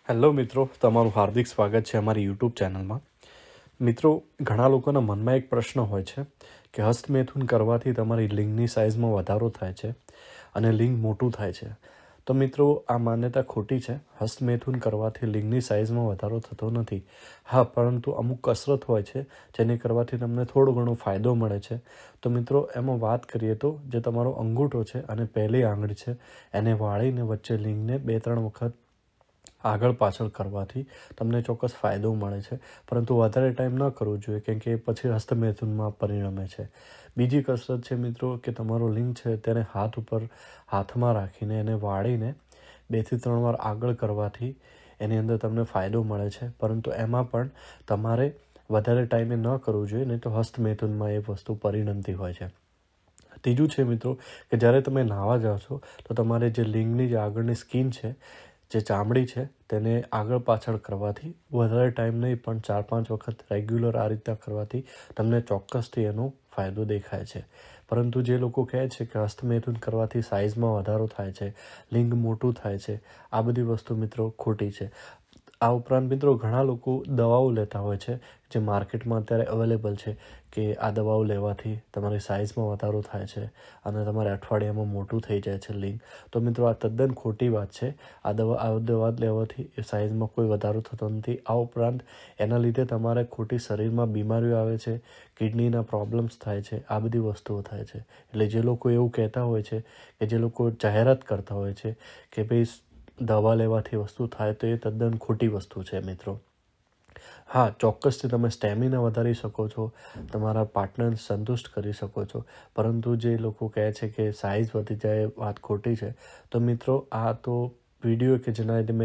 Hello મિત્રો, તમારું હાર્દિક સ્વાગત છે અમારી યુટ્યુબ ચેનલમાં. મિત્રો, ઘણા લોકોના મનમાં એક પ્રશ્ન હોય છે કે હસ્તમેથુન કરવાથી તમારી લિંગની સાઇઝમાં વધારો થાય છે અને લિંગ મોટું થાય છે. તો મિત્રો, આ માન્યતા ખોટી છે. હસ્તમેથુન કરવાથી લિંગની સાઇઝમાં વધારો થતો નથી. હા, પરંતુ અમુક કસરત હોય છે જેને કરવાથી તમને થોડો ઘણો ફાયદો મળે છે. તો મિત્રો, એમાં વાત કરીએ તો જે તમારો અંગૂઠો છે અને પહેલી આંગળી છે એને વાળીને વચ્ચે લિંગને 2-3 વખત આગળ પાછળ કરવાથી તમને ચોક્કસ ફાયદો મળે છે, પરંતુ વધારે ટાઈમ ન કરવો જોઈએ કેમ કે પછી હસ્તમેથુનમાં પરિણમે છે. બીજી કસરત છે મિત્રો કે તમારો લિંગ છે તેને હાથમાં રાખીને એને વાળીને 2-3 વાર આગળ કરવાથી એની અંદર તમને ફાયદો મળે છે, પરંતુ એમાં પણ તમારે વધારે ટાઈમે ન કરવું જોઈએ, નહીં તો હસ્તમેથુનમાં એ વસ્તુ પરિણમતી હોય છે. ત્રીજું છે મિત્રો કે જ્યારે તમે નાહવા જાઓ છો તો તમારે જે લિંગની જે આગળની સ્કિન છે, જે ચામડી છે, તેને આગળ પાછળ કરવાથી વધારે ટાઈમ નહીં પણ 4-5 વખત રેગ્યુલર આ રીતના કરવાથી તમને ચોક્કસથી એનો ફાયદો દેખાય છે. પરંતુ જે લોકો કહે છે કે હસ્તમેથુન કરવાથી સાઇઝમાં વધારો થાય છે, લિંગ મોટું થાય છે, આ બધી વસ્તુ મિત્રો ખોટી છે. આ ઉપરાંત મિત્રો ઘણા લોકો દવાઓ લેતા હોય છે જે માર્કેટમાં અત્યારે અવેલેબલ છે કે આ દવાઓ લેવાથી તમારી સાઇઝમાં વધારો થાય છે અને તમારે અઠવાડિયામાં મોટું થઈ જાય છે લિંગ. તો મિત્રો, આ તદ્દન ખોટી વાત છે. આ દવા લેવાથી એ સાઇઝમાં કોઈ વધારો થતો નથી. આ ઉપરાંત એના લીધે તમારે ખોટી શરીરમાં બીમારીઓ આવે છે, કિડનીના પ્રોબ્લેમ્સ થાય છે, આ બધી વસ્તુઓ થાય છે. એટલે જે લોકો એવું કહેતા હોય છે કે જે લોકો જાહેરાત કરતા હોય છે કે ભાઈ દવા લેવાથી વસ્તુ થાય, તો એ તદ્દન ખોટી વસ્તુ છે મિત્રો. હા, ચોક્કસથી તમે સ્ટેમિના વધારી શકો છો, તમારા પાર્ટનરને સંતુષ્ટ કરી શકો છો, પરંતુ જે લોકો કહે છે કે સાઇઝ વધી જાય, વાત ખોટી છે. તો મિત્રો, આ તો વિડીયો કે જેના લીધે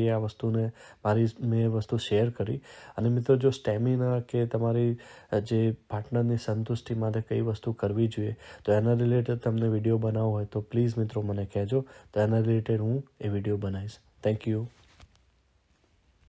મેં વસ્તુ શેર કરી. અને મિત્રો, જો સ્ટેમિના કે તમારી જે પાર્ટનરની સંતુષ્ટિ માટે કઈ વસ્તુ કરવી જોઈએ તો એના રિલેટેડ તમને વિડીયો બનાવવો હોય તો પ્લીઝ મિત્રો મને કહેજો, તો એના રિલેટેડ હું એ વિડીયો બનાવીશ. Thank you.